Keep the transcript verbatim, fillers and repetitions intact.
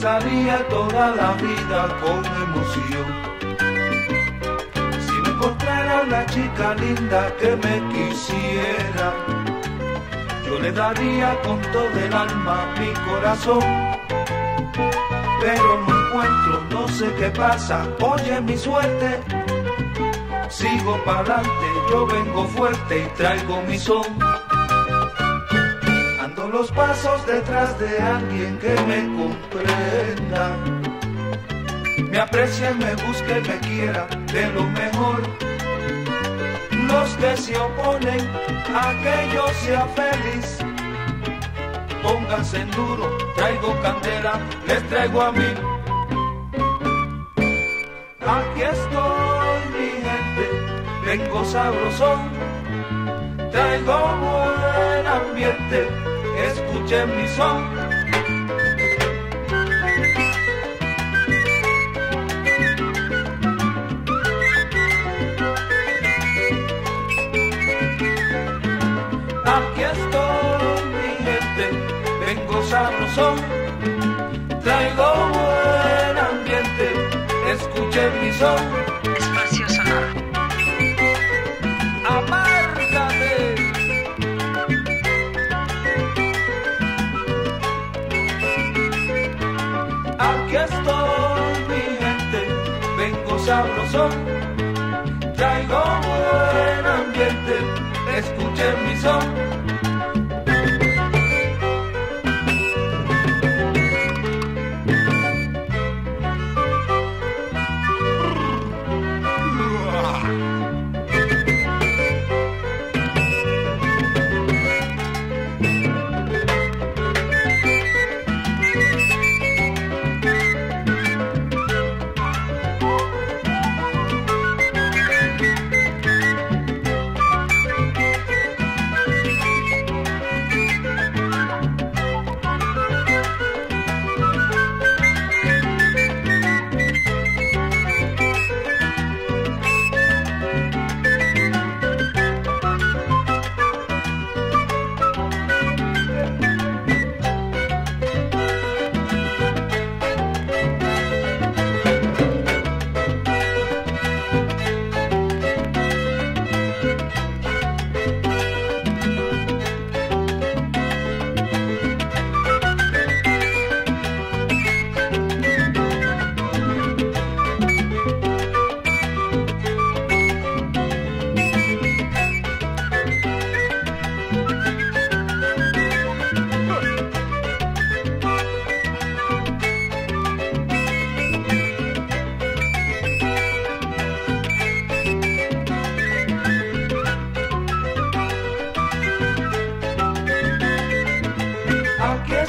pasaría toda la vida con emoción. Si me encontrara una chica linda que me quisiera, yo le daría con todo el alma mi corazón. Pero no encuentro, no sé qué pasa, oye mi suerte. Sigo pa'lante, yo vengo fuerte y traigo mi son. Ando los pasos detrás de alguien que me comprenda, me aprecie, me busque, me quiera de lo mejor. Los que se oponen a que yo sea feliz, pónganse en duro, traigo candela, les traigo a mí. Aquí estoy, mi gente, vengo sabrosón, traigo buen ambiente, escuchen mi son. Aquí estoy, mi gente, vengo sabrosón, traigo buen ambiente, escuchen mi son. Espacio sonoro. Amárgate. Aquí estoy, mi gente, vengo sabrosón, traigo buen ambiente, escuchen mi son. Aquí